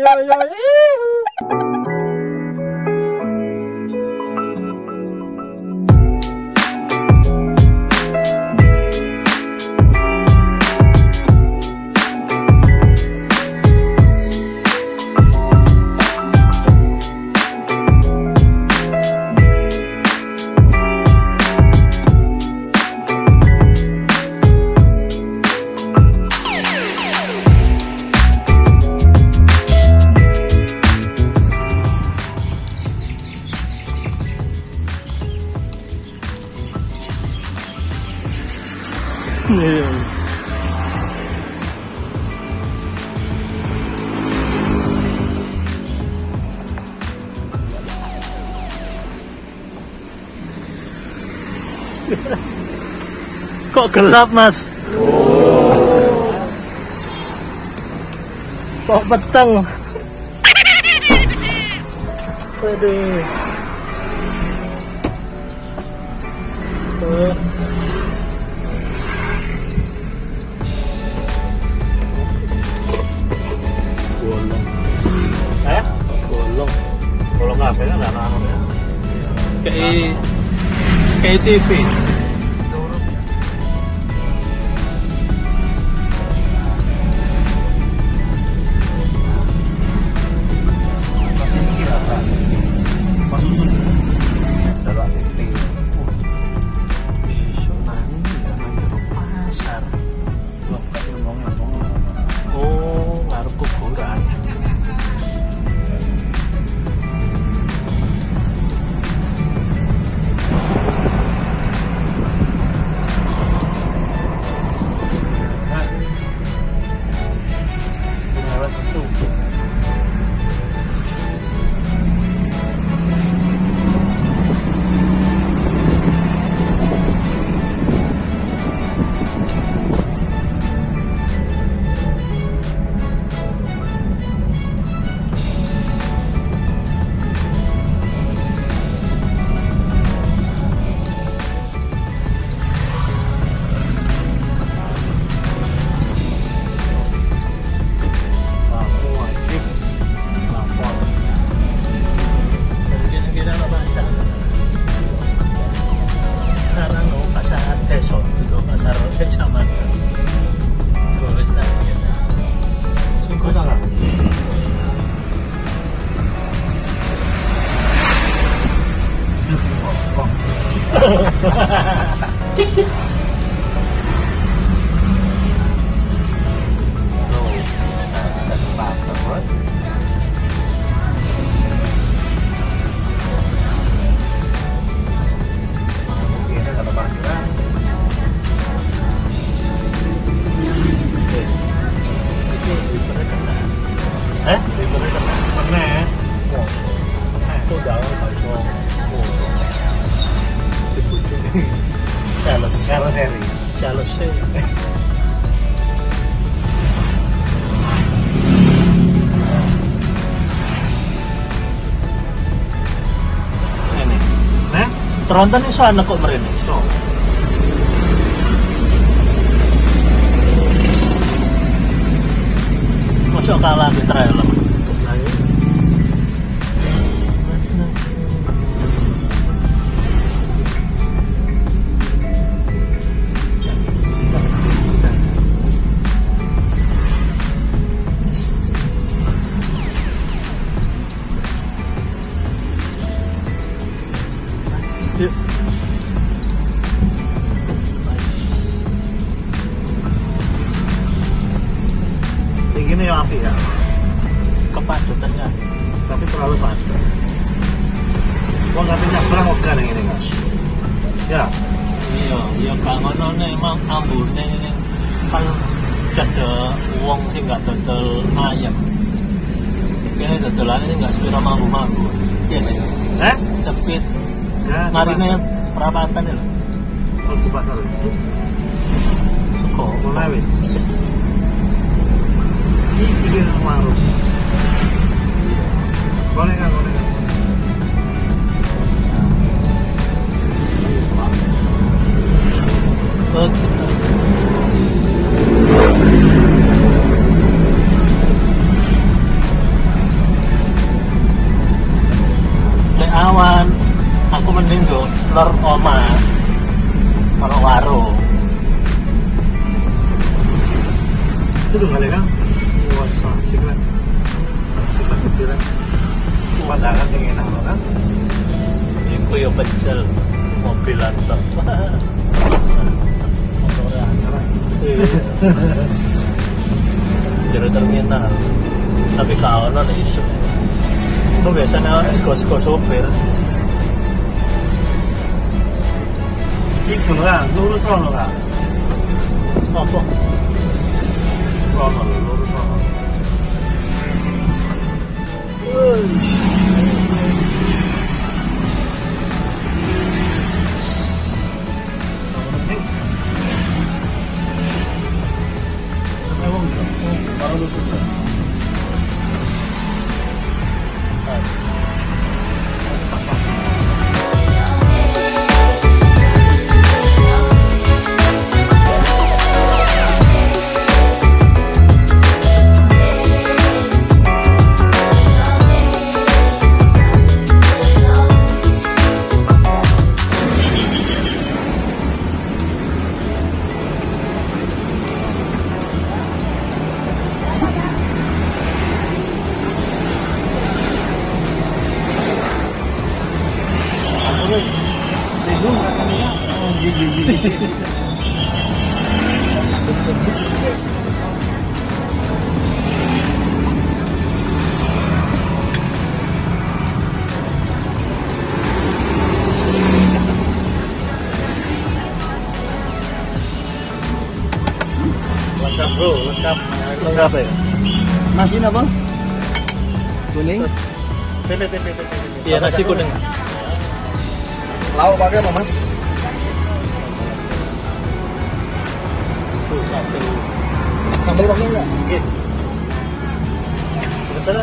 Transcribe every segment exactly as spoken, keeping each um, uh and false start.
yo yo. Kok gelap, Mas? Oh. Kok peteng? Waduh. Oh. Bolong. Eh? Bolong. Bolong apa ya? Nggak tahu ya. Kayak kayak T V. Selesai. Ini, nah, teronton iso anak kok mrene iso. Masuk kalah di trailer. Yuk. Ini yang api ya, kepadetannya, tapi terlalu padat. Gua nggak bisa nyebrang ogan yang ini kan? Ya. Iya, iya kalau ngono emang ambune ini kan cedek uang sih nggak dodol ayam. Kini dodolannya nggak sepiro mampu-mampu. Iya nih. Eh? Sepit. Ya, marine perapatan ya loh. Kalau di pasar itu suko mulai wis ini bikin warung boleh nggak boleh nggak mending tuh lor oma kalau warung itu tuh kali kan wah asik kan kita kecilan pemandangan yang enak kan itu ya pecel mobil atau jadi terminal tapi kau non isu itu biasanya gos-gos sopir iku lah lurus sono lah apa? sono lurus sono lengkap bro, lengkap lengkap ya Nasi apa? Kuning. tempe tempe tempe iya nasi kuning Lauk pakai apa mas? tuh satu Sambal pakai enggak? gitu betul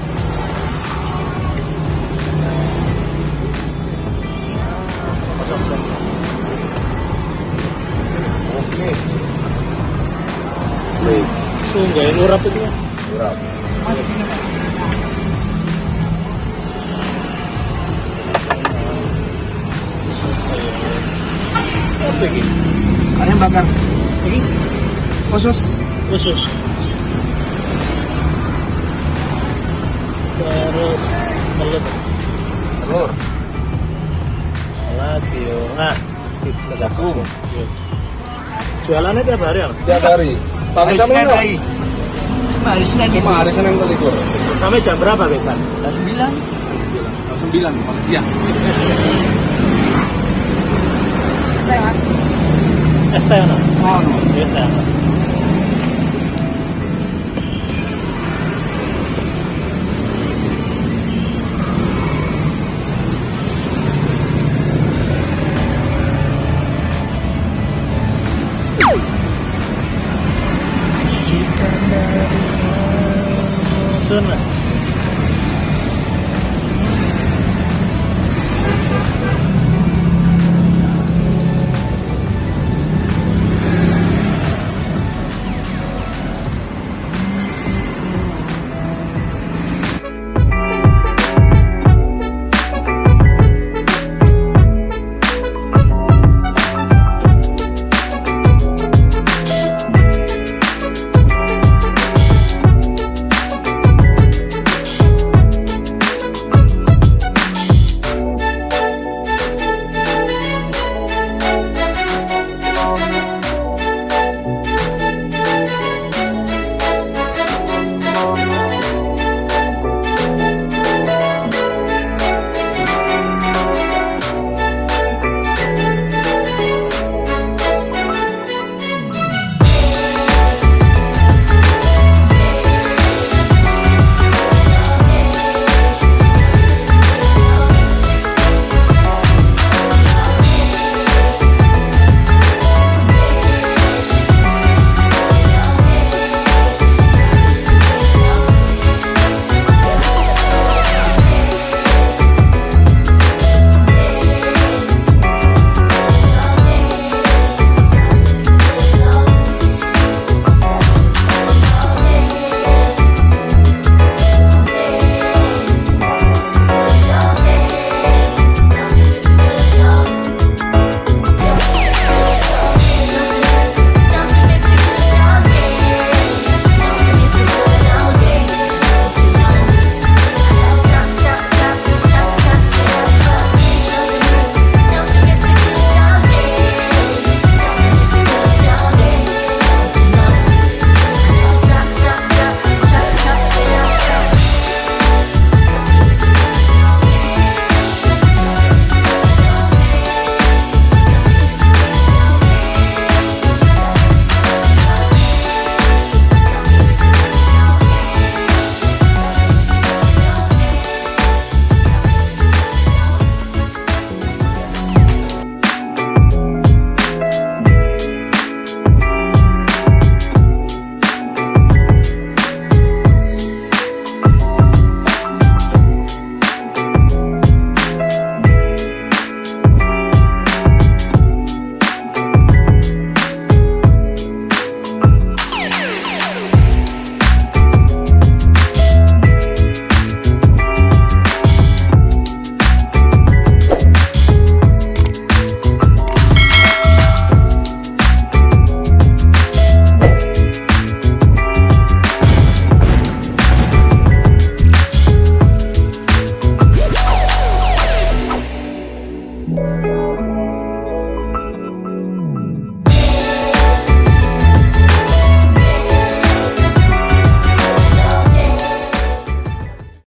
Oke. tuh nggak yang urap itu ya Urap. apa ini? Ayam bakar. Ini Khusus. khusus terus telur Telur. lagi yo nah kita Jagung. jualannya tiap hari ya Tiap hari. Pakai sama enggak? hari Senin Cuma hari Senin ke libur. sampai jam berapa biasa? Jam sembilan. Jam sembilan pagi siang. es teh no? Oh, no. es teh no? Sun mas